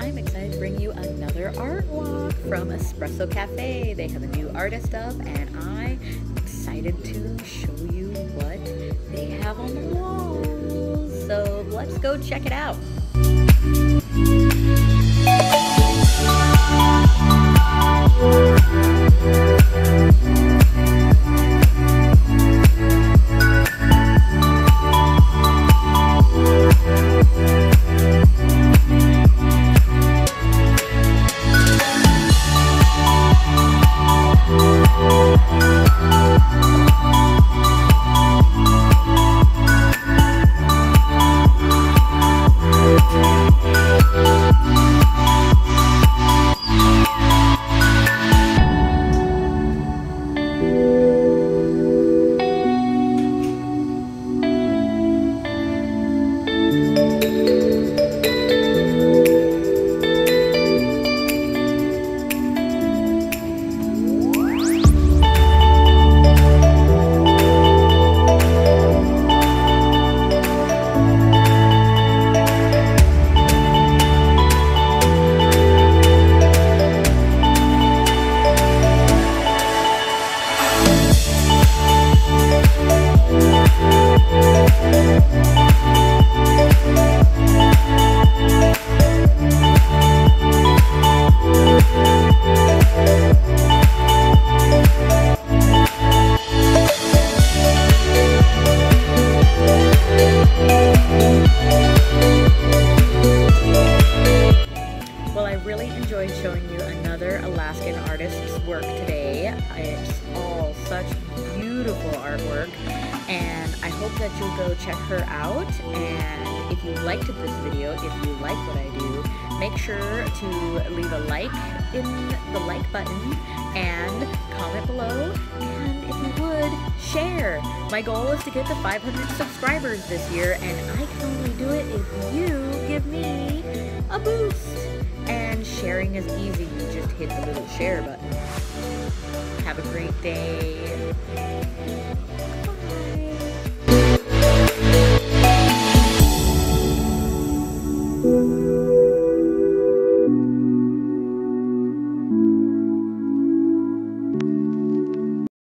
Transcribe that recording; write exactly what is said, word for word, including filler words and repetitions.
I'm excited to bring you another art walk from Espresso Cafe. They have a new artist up and I'm excited to show you what they have on the walls. So let's go check it out. Enjoyed showing you another Alaskan artist's work today. It's all such beautiful artwork and I hope that you'll go check her out. And if you liked this video, if you like what I do, make sure to leave a like in the like button and comment below, and if you would, share. My goal is to get to five hundred subscribers this year and I can only do it if you give me a boost. And sharing is easy, you just hit the little share button. Have a great day.